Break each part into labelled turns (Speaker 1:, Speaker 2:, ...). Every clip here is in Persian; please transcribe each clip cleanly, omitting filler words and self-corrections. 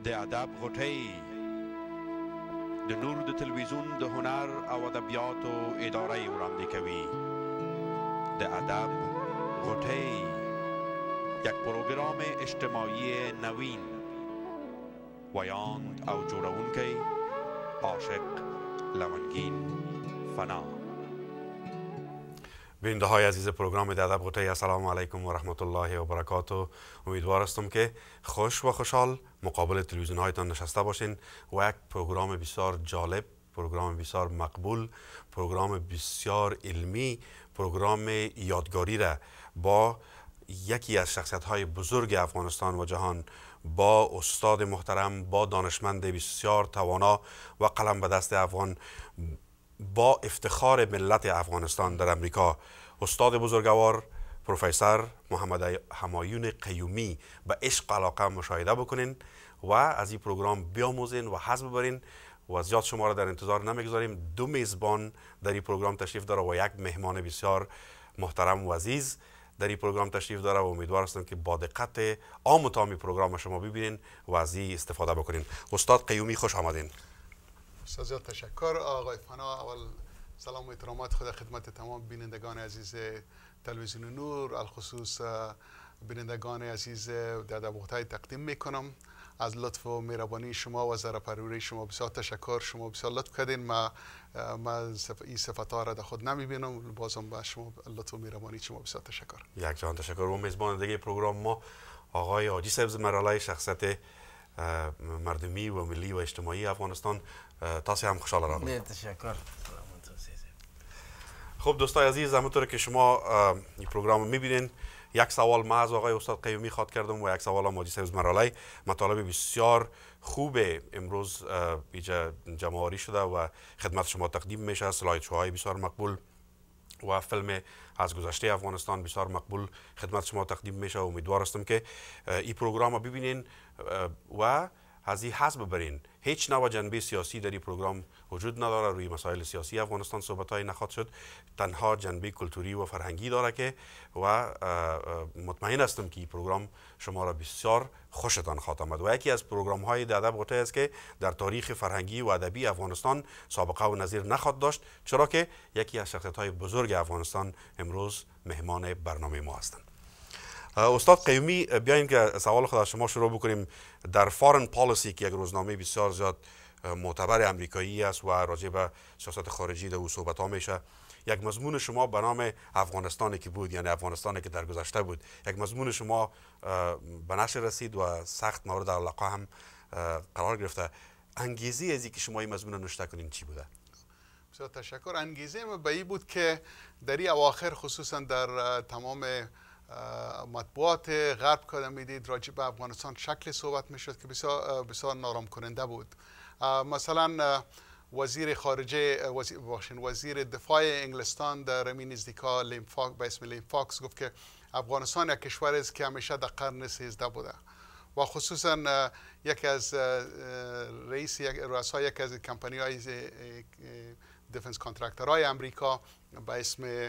Speaker 1: د ادب غټۍ د نور د تلویزیون د هنر او ادبیاتو اداره وړاندې کوي. د ادب غټۍ، یک پروگرام اجتماعی نوین، ویاند او جوړونکی عاشق لونگین فنا.
Speaker 2: بیننده های عزیز پروگرام د ادب غټۍ، السلام علیکم و رحمت الله و برکاته. امیدوار هستم که خوش و خوشحال مقابل تلویزیون هایتان نشسته باشین و یک پروگرام بسیار جالب، پروگرام بسیار مقبول، پروگرام بسیار علمی، پروگرام یادگاری را با یکی از شخصیت های بزرگ افغانستان و جهان، با استاد محترم، با دانشمند بسیار توانا و قلم به دست افغان، با افتخار ملت افغانستان در امریکا، استاد بزرگوار پروفسور محمد همایون قیومی به عشق علاقه مشاهده بکنین و از این پروگرام بیاموزین و حظ ببرین و زیاد شما را در انتظار نمیگذاریم. دو میزبان در این پروگرام تشریف داره و یک مهمان بسیار محترم و عزیز در این پروگرام تشریف داره و امیدوار هستم که با دقت عام و تام پروگرام شما ببینین و از این استفاده بکنین. استاد قیومی خوش آمدین.
Speaker 3: بسیار تشکر آقای فنا. اول سلام و احترامات خود خدمت تمام بینندگان عزیز تلویزیون نور، الخصوص بینندگان عزیز د ادب غټۍ تقدیم میکنم. از لطف و مهربانی شما و ذره شما بسیار تشکر. شما بسیار لطف کردین. ما این صفات ها را در خود نمیبینم، بازم با شما لطف و مهربانی شما بسیار تشکر.
Speaker 2: یک جان تشکر. و میزبان دیگه پروگرام ما آقای حاجی صاحب زمرالای، شخصیت مردمی و ملی و اجتماعی افغانستان. تاسو هم خوشحال راغلی.
Speaker 4: تشکر.
Speaker 2: خب دوستای عزیز، همونطور که شما این پروگرام میبینین، یک سوال ما از آقای استاد قیومی خواد کردم و یک سوال هم حاجی صاحب زمرالای. مطالب بسیار خوب امروز اینجا جمع‌آوری شده و خدمت شما تقدیم میشه. سلاید شوهای بسیار مقبول و فیلم از گذشته افغانستان بسیار مقبول خدمت شما تقدیم میشه. امیدوار هستم که این پروگرام رو ببینین و از این حظ ببرین. هیچ نوع جنبه سیاسی در این پروگرام وجود نداره. روی مسائل سیاسی افغانستان صحبت‌های نخواهد شد. تنها جنبه کلتوری و فرهنگی داره که و مطمئن هستم که این پروگرام شما را بسیار خوشتان خواهد آمد و یکی از پروگرام‌های د ادب غټۍ است که در تاریخ فرهنگی و ادبی افغانستان سابقه و نظیر نخواهد داشت، چرا که یکی از شخصیت‌های بزرگ افغانستان امروز مهمان برنامه ما هستند. استاد قیومی، بیاین که سوال خود از شما شروع بکنیم. در فارن پالیسی که یک روزنامه بسیار زیاد معتبر امریکایی است و راجع به سیاست خارجی در او صحبت ها میشه، یک مضمون شما به نام افغانستانی که بود، یعنی افغانستانی که در گذشته بود، یک مضمون شما به نشر رسید و سخت مورد علاقه هم قرار گرفته. انگیزه از اینکه شما این مضمون نوشته کنین چی بوده؟
Speaker 3: بسیار تشکر. انگیزه ما به این بود که در این اواخر خصوصا در تمام مطبوعات غرب که میدید راجع به افغانستان شکل صحبت میشد که بسیار نارام کننده بود. مثلا وزیر خارجه وزیر دفاع انگلستان در همین نزدیکا به اسم لیم فاکس گفت که افغانستان یک کشور است که همیشه در قرن 13 بوده و خصوصا یکی از رؤسای یک از کمپانی های دیفنس کانترکترهای امریکا به اسم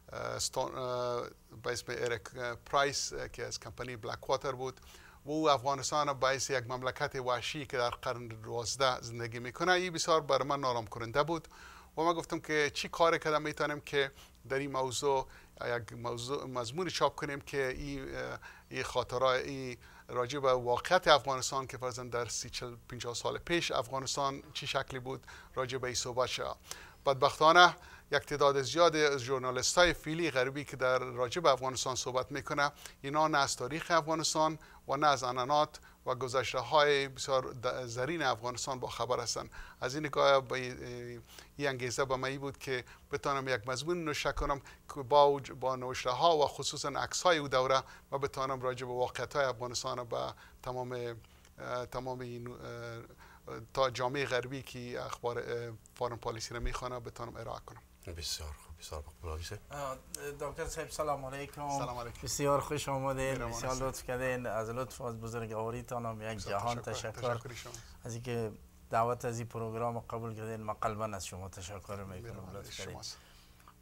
Speaker 3: اریک پرایس که از کمپانی بلک واتر بود و او افغانستان باعث یک مملکت وحشی که در قرن 12 زندگی میکنه، این بسیار بر من نارام کننده بود و ما گفتم که چی کار کردم میتونیم که در این موضوع یک مضمون چاپ کنیم که این خاطرات راجع به واقعیت افغانستان که فرضاً در 50 سال پیش افغانستان چی شکلی بود راجع به این صحبت شد. بدبختانه یک تعداد زیاد از ژورنالیست های فیلی غربی که در راجع به افغانستان صحبت میکنه، اینا نه از تاریخ افغانستان و نه از عنعنات و گذشته های بسیار زرین افغانستان با خبر هستند. از این نگاه این انگیزه به من بود که بتونم یک مضمون نوشته کنم که با نوشته ها و خصوصا عکس های او دوره و بتونم راجع به واقعیت های افغانستان و تمام این تا جامعه غربی که اخبار فارن پالیسی را میخوانه بتونم ارائه کنم.
Speaker 2: بسیار خوب، بسیار مقبول.
Speaker 4: دکتر صاحب سلام علیکم.
Speaker 3: سلام علیکم.
Speaker 4: بسیار خوش آمدین، بسیار لطف کردین. از لطف از بزرگواریتان هم یک جهان تشکر از اینکه دعوت از این پروگرام قبول کردین. من قلبا از شما تشکر میکنم. لطف کردین.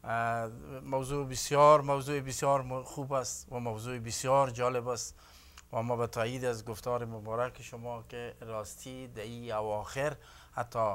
Speaker 4: موضوع بسیار خوب است و موضوع بسیار جالب است و ما به تایید از گفتار مبارک شما که راستی در این اواخر حتی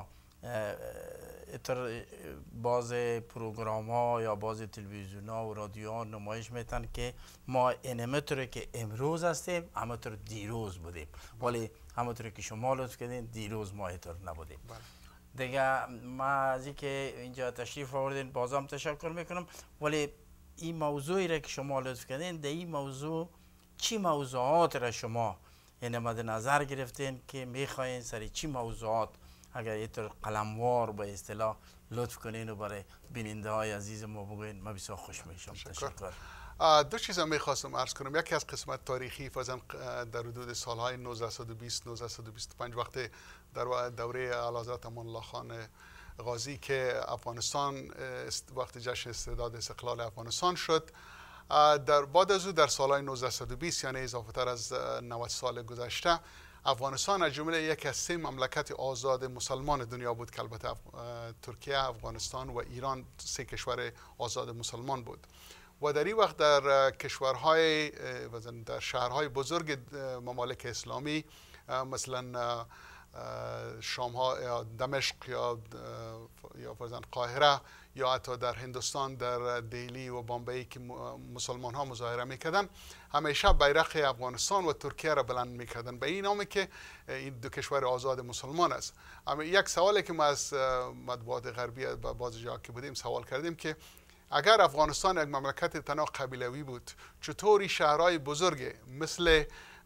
Speaker 4: باز پروگرام ها یا باز تلویزیون ها و رادیو ها نمایش میتن که ما اینمطور که امروز هستیم همونطور دیروز بودیم، ولی همونطور که شما لطف کردین دیروز ما اینطور نبودیم. دیگه ما از اینکه اینجا تشریف آوردین بازم تشکر میکنم، ولی این موضوعی را که شما لطف کردین در این موضوع چی موضوعات را شما این مد نظر گرفتین که میخواین سری چی موضوعات اگر یه طور قلموار به اصطلاح لطف کنین و برای بیننده های عزیز ما بگوین، ما بسیار خوش میشم. تشکر.
Speaker 3: دو چیز هم میخواستم عرض کنم. یکی از قسمت تاریخی فرضاً در حدود سالهای 1920 1925 وقتی در دوره اعلیحضرت امان الله خان غازی که افغانستان وقتی جشن استرداد استقلال افغانستان شد، در بعد از او در سالهای 1920 یعنی اضافه تر از 90 سال گذشته، افغانستان از جمله یکی از 3 مملکت آزاد مسلمان دنیا بود که البته ترکیه، افغانستان و ایران 3 کشور آزاد مسلمان بود. و در این وقت در کشورهای در شهرهای بزرگ ممالک اسلامی مثلا شام ها یا دمشق یا فرضاً قاهره یا حتی در هندوستان در دهلی و بامبئی که مسلمان ها مظاهره میکردن، همیشه بیرق افغانستان و ترکیه را بلند میکردن به این نامی که این دو کشور آزاد مسلمان است. اما یک سوالی که ما از مطبوعات غربی با بعضی جاها که بودیم سوال کردیم که اگر افغانستان یک مملکت تنها قبیلوی بود، چطوری شهرهای بزرگ مثل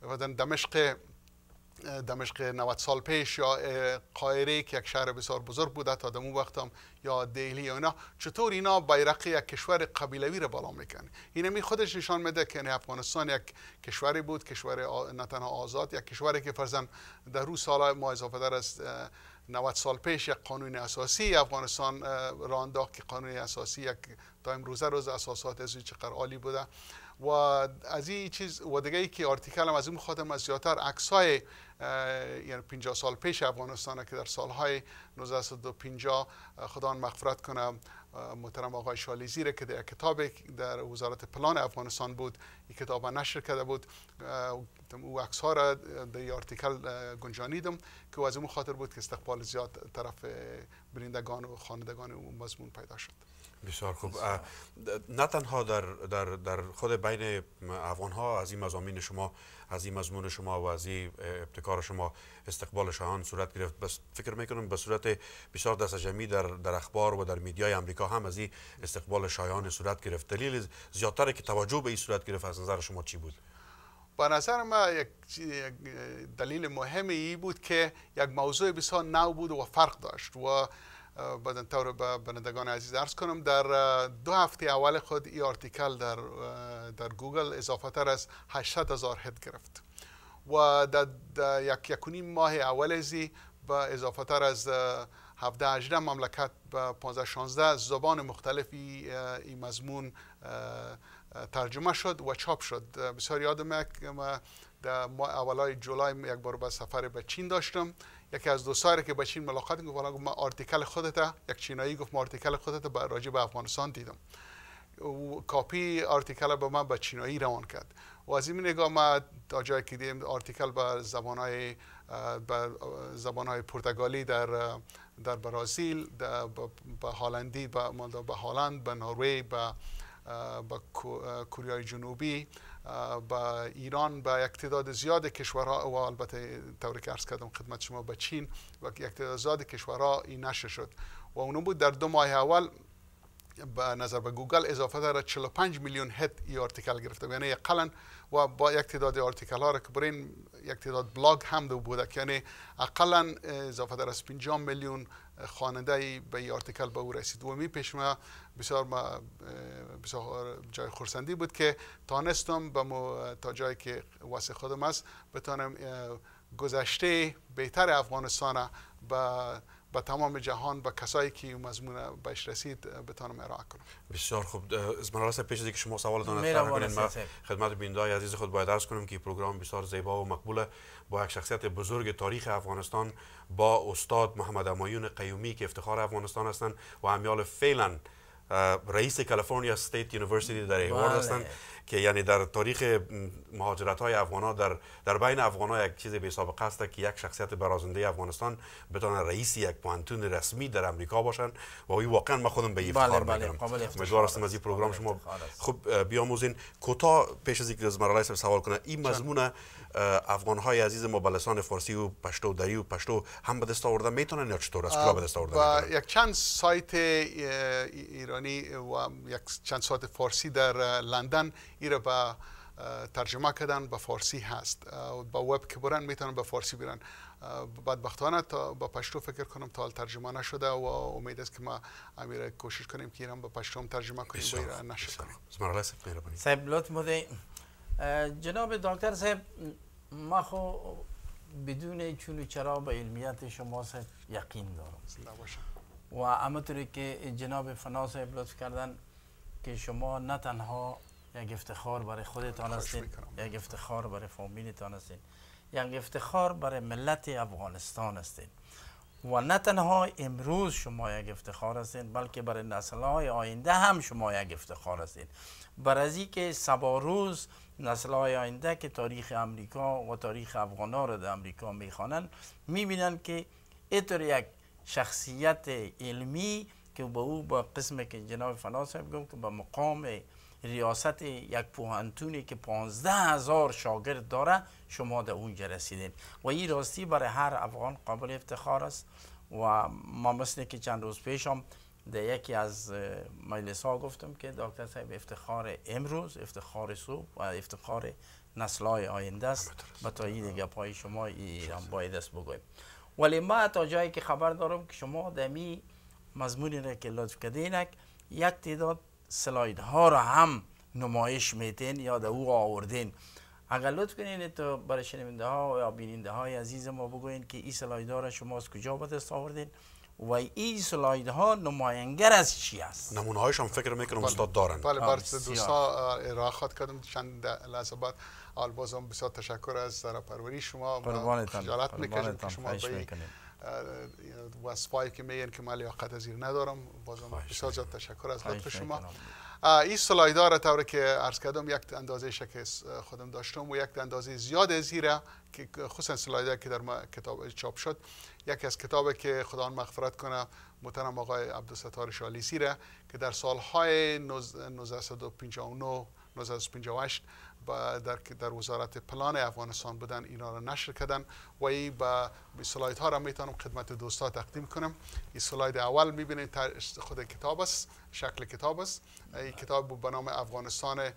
Speaker 3: دمشق 90 سال پیش یا قاهره که یک شهر بسیار بزرگ بود تا دمو وقتم یا دهلی یا اینا، چطور اینا بیرق یک کشور قبیلوی را بالا میکنه؟ اینمی خودش نشان میده که افغانستان یک کشوری بود، کشور نه تنها آزاد، یک کشوری که فرضاً در روز سال ما اضافه تر از 90 سال پیش یک قانون اساسی افغانستان راه انداخت که قانون اساسی یک تا امروزه روز اساسات از چقدر عالی بوده. و از این چیز و دیگه ای که آرتیکل هم از این خاطر از زیادتر عکس‌های یعنی 50 سال پیش افغانستان که در سالهای 1950 خدا مغفرت کنه محترم آقای شالیزی که در کتاب در وزارت پلان افغانستان بود، این کتاب نشر کرده بود، او عکس ها را در آرتیکل گنجانیدم که از این خاطر بود که استقبال زیاد طرف بینندگان و خوانندگان اون مضمون پیدا شد.
Speaker 2: بسیار خوب. نه تنها در خود بین افغان ها از این مضامین شما، از این مضمون شما و از این ابتکار شما استقبال شاهان صورت گرفت، بس فکر میکنم به صورت بسیار دست جمعی در اخبار و در میدیای امریکا هم از این استقبال شایان صورت گرفت. دلیل زیادتری که توجه به این صورت گرفت از نظر شما چی بود؟
Speaker 3: به نظر ما یک دلیل مهمی بود که یک موضوع بسیار نو بود و فرق داشت و بدن طور به بینندگان عزیز عرض کنم در 2 هفته اول خود این آرتیکل در گوگل اضافه تر از 800,000 هیت گرفت و در یک ماه اول ازی با اضافه تر از 17-18 مملکت با 15-16 زبان مختلفی این مضمون ترجمه شد و چاپ شد. بسیار یادمه که ما در اولای جولای یک بار با سفر به چین داشتم. یکی از دوستانی که با چین ملاقات گفت ما آرتیکل خودت، یک چینایی گفت ما آرتیکل خودت راجع به افغانستان دیدم. کاپی آرتیکل به من به چینایی روان کرد و از این نگاه ما تا جایی که دیدیم آرتیکل به زبانهای پرتغالی در برزیل، به هلندی به هلند، به نروژ، به کره جنوبی، با ایران، با یک تعداد زیاد کشورها و البته طوری که عرض کردم خدمت شما به چین و یک تعداد زیاد کشورها این نشر شد و اونم بود در 2 ماه اول به نظر به گوگل اضافه در 45 میلیون هیت ای آرتیکل گرفته، یعنی اقلا و با یک تعداد آرتیکل ها را که برای یک تعداد بلاگ هم دو بوده که یعنی اقلا اضافه در از 50 میلیون خواننده به این آرتیکل به او رسید و می پیش ما بسیار جای خرسندی بود که تانستم تا جایی که واسه خودم است بتانم گذشته بهتر افغانستان به تمام جهان به کسایی که مضمون بهش رسید بتانم ارائه کنم.
Speaker 2: بسیار خوب. از من راست پیش از اینکه شما سوالتان اطرح کنید ما خدمت بینندگان عزیز خود باید عرض کنم که پروگرام بسیار زیبا و مقبوله با یک شخصیت بزرگ تاریخ افغانستان، با استاد محمد همایون قیومی که افتخار افغانستان هستند و همیال فعلا رئیس کالیفرنیا استیت یونیورسیتی در هیوارد هستند که یعنی در تاریخ مهاجرت های افغان ها در بین افغان ها یک چیز بی سابقه است که یک شخصیت برازنده افغانستان بتونه رئیس یک پوانتون رسمی در امریکا باشن و این واقعا من خودم به افتخار میکنم. امیدوار هستم از این پروگرام شما خوب بیاموزین. کوتاه پیش از اینکه از مرحله سوال کنه، این مضمون افغان های عزیز ما بلوچستان فارسی و پشتو دری و پشتو هم به دست آوردن میتونن یا چطور از کجا به دست آوردن؟
Speaker 3: یک چند سایت ایرانی و یک چند سایت فارسی در لندن ایره با ترجمه کردن به فارسی هست. با وب که برن میتونن به فارسی برن. بدبختانه تا با پشتو فکر کنم تا ترجمه نشده و امید است که ما امیر کوشش کنیم که ایران به پشتو هم ترجمه کنیم و ایران نشر کنیم.
Speaker 4: صاحب لطف بده. جناب دکتر صاحب، ما خو بدون چون و چرا به علمیت شما صاحب یقین دارم و همونطوری که جناب فنا صاحب لطف کردن که شما نه تنها یک افتخار برای خودتان هستین، یک افتخار برای فامیلتان هستین، یک افتخار برای ملت افغانستان هستین و نه تنها امروز شما یک افتخار هستین بلکه برای نسل‌های آینده هم شما یک افتخار هستین. برای که سبا روز نسل‌های آینده که تاریخ امریکا و تاریخ افغان‌ها را در امریکا میخوانند میبینن که اینطور یک شخصیت علمی که با او با قسم که جناب فنا صاحب گفت که به مقام ریاست یک پوهنتونی که 15,000 شاگرد داره شما در اونجا رسیدین و این راستی برای هر افغان قابل افتخار است. و ما مثل که چند روز پیشم در یکی از مجلس ها گفتم که دکتر صاحب افتخار امروز، افتخار صبح و افتخار نسل‌های آینده است. با تا این دیگه پای شما ایران باید است بگویم. ولی ما تا جایی که خبر دارم که شما در می مضمونی را که لطف کردین یک تعداد سلاید ها را هم نمایش میتین یا در او آوردین. اگر لطف کنین تو برای شنونده ها یا بیننده های عزیز ما بگوین که این سلاید ها را شما از کجا به دست آوردین و این سلاید ها نماینگر از چی است؟
Speaker 2: نمونه هایش هم فکر میکنم استاد دارن.
Speaker 3: بله بر دوستا ارائه خواهد کردم چند لحظه بعد. اول بازم بسیار تشکر از سرپروری شما. خجالت میکشم که شما به وصفایی که میگن که من لیاقت از این ندارم. بازم بسیار زیاد تشکر از لطف شما. این سلایدها را طوری که عرض کردم یک اندازه که خودم داشتم و یک اندازه زیاد زیره که خصوصا سلایدها که در کتاب چاپ شد. یکی از کتابی که خدا مغفرت کنه محترم آقای عبدالستار شالی زیره که در سالهای 1959 1958 در وزارت پلان افغانستان بودن اینا را نشر کردن و این به سلاید ها را میتونم خدمت دوستا تقدیم کنم. این سلاید اول میبینید خود کتاب است، شکل کتاب است. این کتاب به نام افغانستان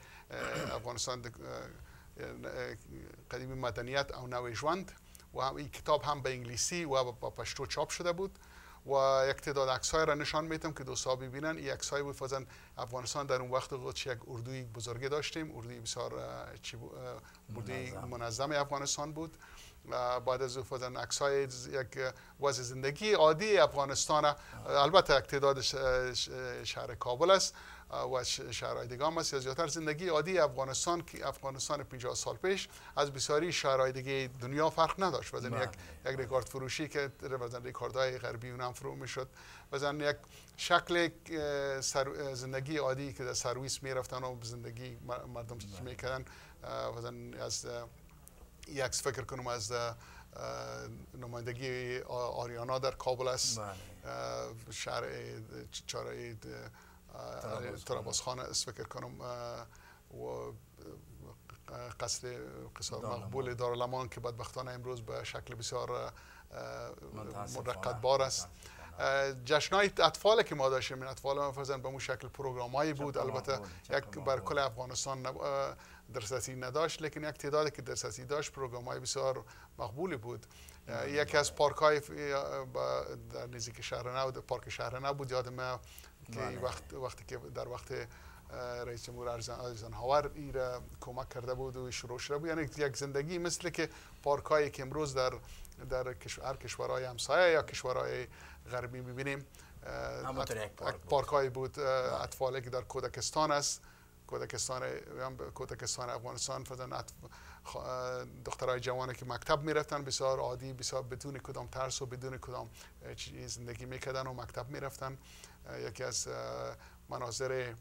Speaker 3: قدیم مدنیت او نوی ژوند و این کتاب هم به انگلیسی و با پشتو چاپ شده بود و یک تعداد عکس‌های را نشان میدم که دوستا ببینن. این عکس‌های بود فازن افغانستان در اون وقت خودش یک اردوی بزرگی داشتیم، اردوی بسیار اردوی منظم افغانستان بود. بعد از اون فازن عکس‌های یک وضع زندگی عادی افغانستان، البته یک تعداد شهر کابل است و شهرهای دیگه هم است. زیادتر زندگی عادی افغانستان که افغانستان 50 سال پیش از بسیاری شهرهای دیگه دنیا فرق نداشت. وزن یک رکورد فروشی که وزن رکوردهای غربی اونم فرو میشد. وزن یک شکل زندگی عادی که در سرویس میرفتن و زندگی مردم میکردن. وزن از یک فکر کنم از نمایندگی آریانا در کابل است. شهر چهارراه طرابزخانه است فکر کنم و قصر مقبول دارالمان که بدبختانه امروز به شکل بسیار مرقدبار است. جشن‌های اطفال که ما داشتیم، این اطفال ما فرزن به اون شکل پروگرام‌هایی بود. البته یک بر کل افغانستان درستی نداشت، لیکن یک تعدادی که درستی داشت پروگرام‌های بسیار مقبولی بود. یکی از پارک‌های در نزدیک شهر نو، پارک شهر نو بود. یادم که وقتی که در وقت رئیس جمهور ایزنهاور این را کمک کرده بود و شروع شده بود. یعنی یک زندگی مثل که پارک‌هایی که امروز در هر کشورهای همسایه یا کشورهای غربی می‌بینیم، پارک‌هایی بود. اطفالی که در کودکستان است، کودکستان افغانستان، دخترای جوانی که مکتب میرفتن بسیار عادی، بسیار بدون کدام ترس و بدون کدام زندگی میکردن و مکتب میرفتن. یکی از مناظر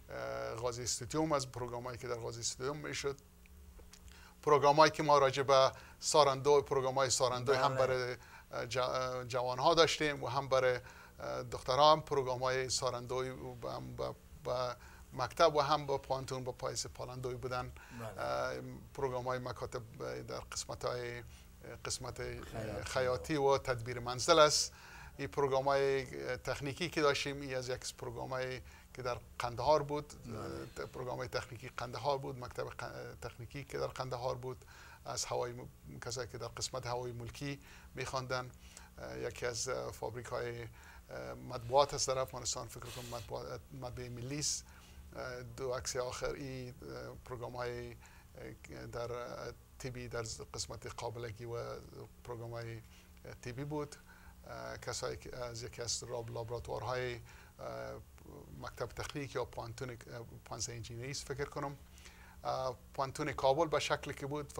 Speaker 3: غازی استودیوم از پروگرامایی که در غازی استودیوم میشد. پروگرامایی که ما راجع به ساراندو، پروگرامای ساراندو هم برای جوانها داشتیم و هم برای دخترها، هم پروگرامای ساراندوی و مکتب و هم با پانتون با پایس پالاندوی بودن. پروگرامای مکاتب در قسمت خیاطی و تدبیر منزل است. این پروگرامای تکنیکی که داشتیم، این از یک پروگرامای که در قندهار بود، پروگرامای تکنیکی قندهار بود، مکتب تکنیکی که در قندهار بود، از کسایی که در قسمت هوایی ملکی می‌خواندن. یکی از فابریک های مطبوعات است در افغانستان، فکر کنم مطبعه ملی است. دو عکس آخر این پروگرام های در تیبی در قسمت قابلگی و پروگرام های تیبی بود. کسایی که از یکی از لابراتوارهای مکتب تکنیک یا پانس انجینری فکر کنم. پانتون کابل به شکلی که بود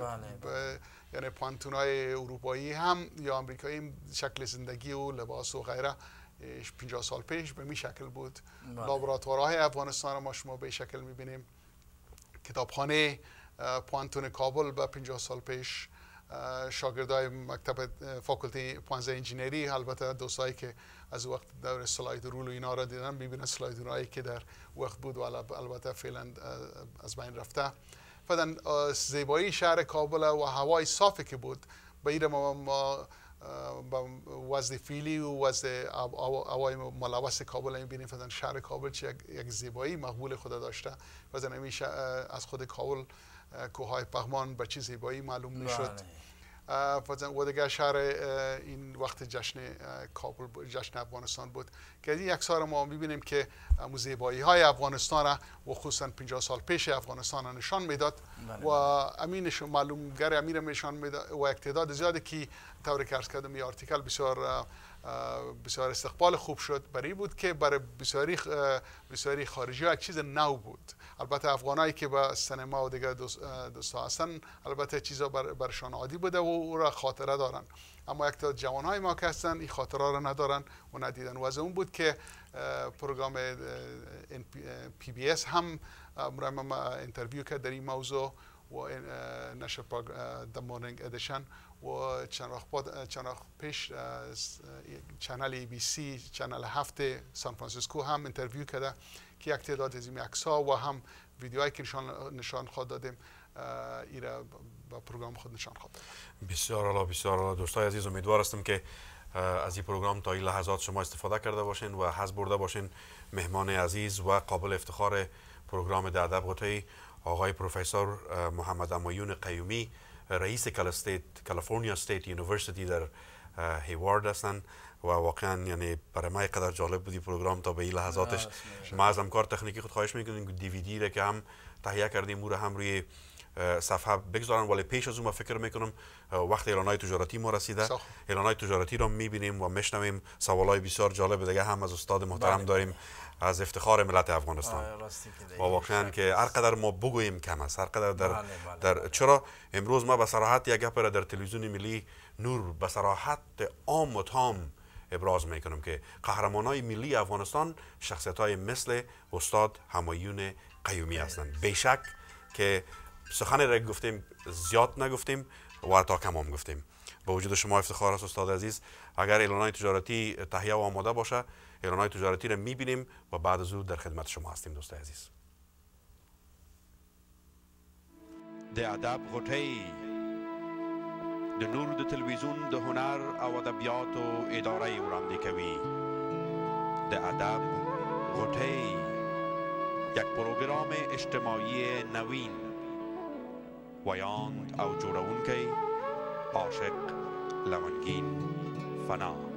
Speaker 3: یعنی پانتون های اروپایی هم یا امریکایی شکل زندگی و لباس و غیره 50 سال پیش به می شکل بود. لابراتوارهای افغانستان ما شما به شکل می بینیم. کتابخانه پانتون کابل به 50 سال پیش. شاگردای مکتب فاکولتی پانز انجینری، البته دوستایی که از وقت دور سلاید رول و اینا را دیدن میبینن سلاید رولایی که در وقت بود و البته فعلا از بین رفته. بعدن زیبایی شهر کابل و هوای صافی که بود به این ما با وضع فیلی و وضع هوای ملوث کابل میبینیم. بعدن شهر کابل چه یک زیبایی مقبول خود داشته. بعدن همیشه از خود کابل کوههای پغمان به چه زیبایی معلوم میشد. و دیگه شهر این وقت جشن کابل، جشن افغانستان بود که این اکثر ما میبینیم که زیبایی های افغانستان و خصوصا 50 سال پیش افغانستان نشان میداد و امینش معلوم گر امیر نشان میداد و تعداد زیادی که طوری که عرض کردم این آرتیکل بسیار استقبال خوب شد. برای بود که برای بسیاری خارجی ها یک چیز نو بود. البته افغانایی که به سینما و دیگه دوستا هستن البته چیزا برشان عادی بوده و او را خاطره دارن، اما یک تا جوانهای ما که هستن این خاطره را ندارن و ندیدن. و از اون بود که پروگرام پی بی اس هم ما انترویو کرد در این موضوع و نشر د مورنینگ ادیشن و چند وقت پیش چنل ای بی سی چنل 7 سان فرانسیسکو هم انترویو کرده که یک تعداد از این عکس‌ها و هم ویدیوهایی که نشان خود دادیم ایرا با پروگرام خود نشان خود.
Speaker 2: بسیار عالی، بسیار عالی. دوستای عزیز، امیدوار هستم که از این پروگرام تا این لحظات شما استفاده کرده باشین و حظ برده باشین. مهمان عزیز و قابل افتخار پروگرام در ادب غوطه‌ای آقای پروفسور محمد همایون قیومی، رئیس کالیفرنیا استیت یونیورسیتی در هیوارد هستند و واقعا یعنی برای من قدر جالب بودی پروگرام تا به این لحظاتش. ما از همکار تکنیکی خود خواهش میکنیم دی وی دی را که هم تهیه کردیم او را هم روی صفحه بگذارن، ولی پیش از اون ما فکر میکنم وقت اعلانهای تجارتی ما رسیده. اعلانهای تجارتی را میبینیم و میشنویم. سوالای بسیار جالب دیگه هم از استاد محترم داریم از افتخار ملت افغانستان. و واقعا که هر قدر ما بگوییم کم است، هر قدر در چرا امروز ما به صراحت یک گپ را در تلویزیون ملی نور به صراحت عام و تام ابراز میکنم که قهرمانای ملی افغانستان شخصیت‌های مثل استاد همایون قیومی هستند. بیشک که سخن را گفتیم زیاد نگفتیم و حتی کم هم گفتیم. با وجود شما افتخار است استاد عزیز. اگر اعلانهای تجارتی تهیه و آماده باشه اعلانهای تجارتی را میبینیم و بعد از او در خدمت شما هستیم. دوست عزیز،
Speaker 1: د ادب غوټۍ د نور د تلویزیون د هنر او ادبیاتو اداره وړاندې کوي. د ادب غوټۍ، یک پروگرام اجتماعی نوین. ویاند او جوړونکی عاشق لونگین فنا.